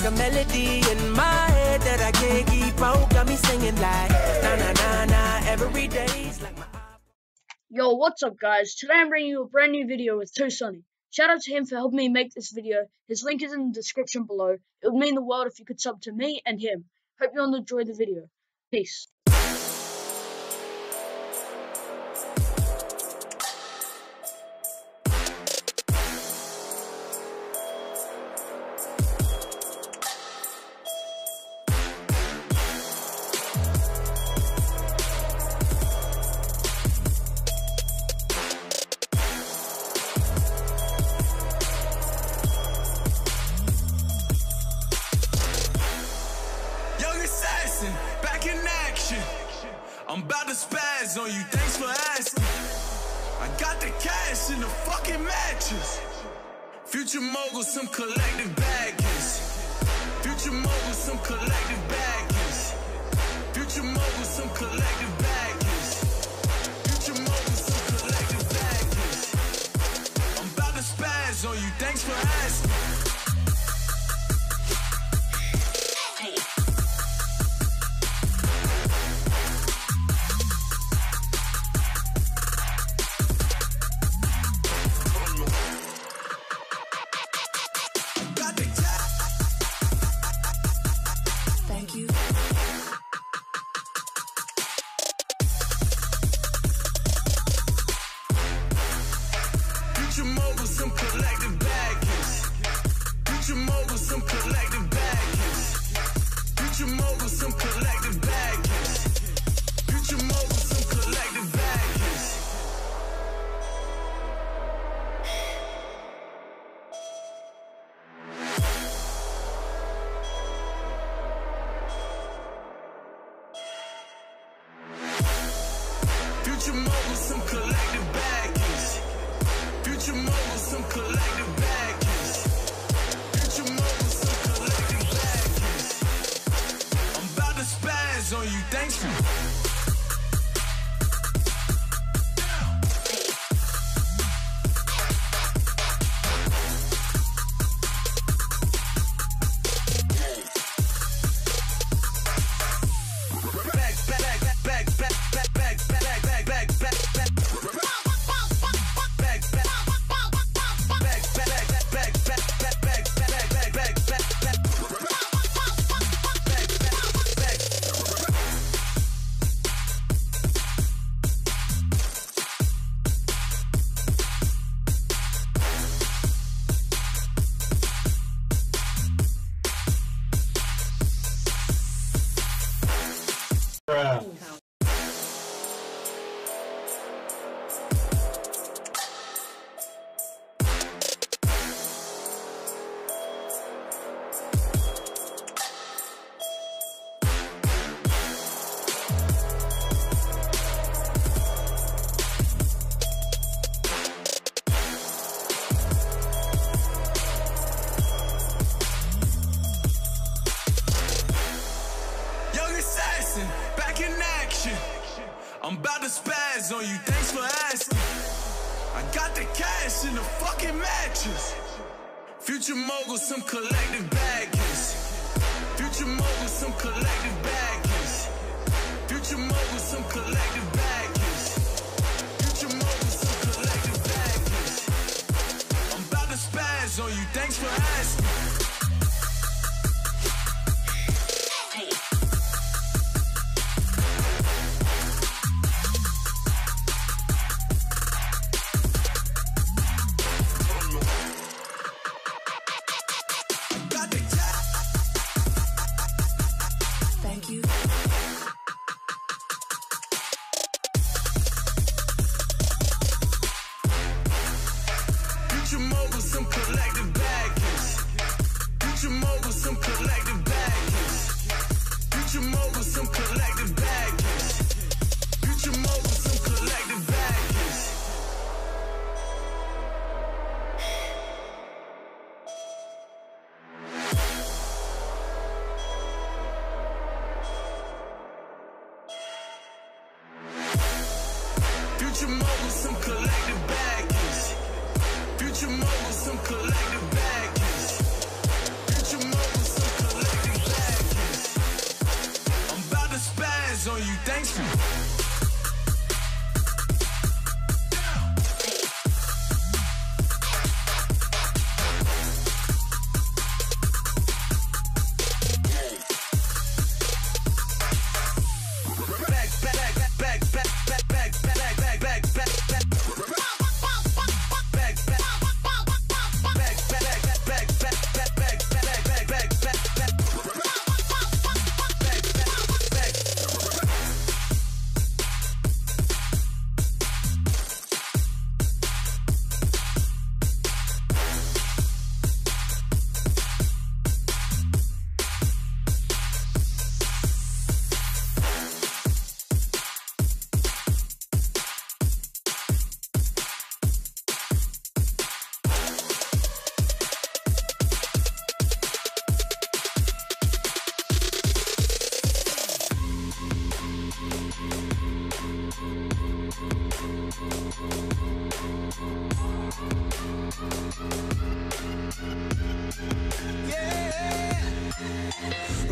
a melody in my head that I can't keep out. Got me singing like na na na na every day's like my. Yo, what's up guys? Today I'm bringing you a brand new video with TwoSonny. Shout out to him for helping me make this video. His link is in the description below. It would mean the world if you could sub to me and him. Hope you all enjoy the video. Peace. Back in action, I'm about to spaz on you, thanks for asking. I got the cash in the fucking mattress. Future mogul, some collective baggage. Future mogul, some collective baggage. Future mogul, some collective baggage. Future mogul, some collective baggage. I'm about to spaz on you, thanks for asking. Future mogul, some collective baggage. Future mogul, some collective baggage. Future mogul, some collective baggage. Future mogul, some collective baggage. Future mogul, some collective baggage. Future mogul, some collective baggage. Future mogul, some collective baggage. I'm about to spaz on you, thanks for. Back in action, I'm about to spaz on you, thanks for asking. I got the cash in the fucking mattress. Future mogul, some collective baggage. Future mogul, some collective baggage. Future mogul, some collective baggage. Future mogul, some collective baggage. I'm about to spaz on you, thanks for asking. Future mogul, some collective baggage.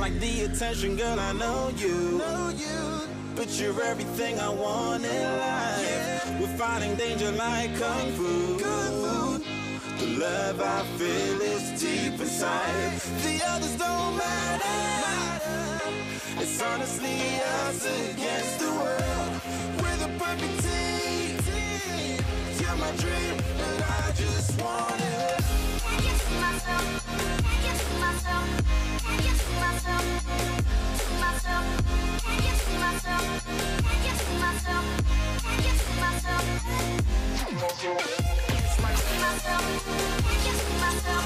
like the attention, girl, I know you. But you're everything I want in life. We're fighting danger like Kung Fu. The love I feel is deep inside. The others don't matter. It's honestly us against the world. We're the perfect team. You're my dream, but I just want it. Can't get to myself. Can't get to myself. Can't get to myself. To myself. Can't get to myself. Can't get to myself. Can't get to myself. To myself. Can't get to myself. Can't get to myself.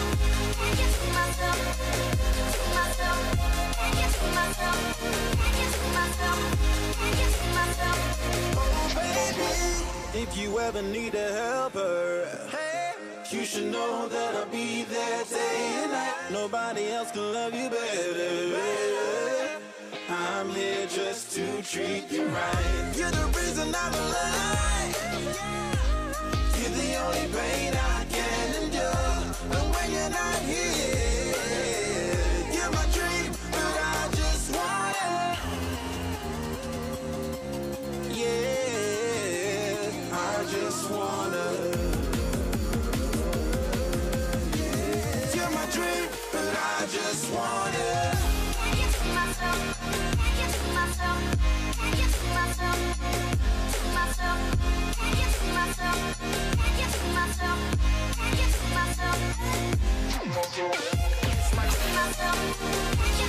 To myself. Can't get to myself. Can't get to myself. Can't get to myself. Oh baby, if you ever need a helper, you should know that I'll be there day and night. Nobody else can love you better. I'm here just to treat you right. You're the reason I'm alive. You're the only pain I can endure. And when you're not here, you're my dream, but I just want it. Yeah, I just wanna. You're my dream, but I just want it. Can't get to myself. Can't get to myself. Can't get to myself. To myself. Can't get to myself. Can't get to myself. Can't get to myself. To myself. Can't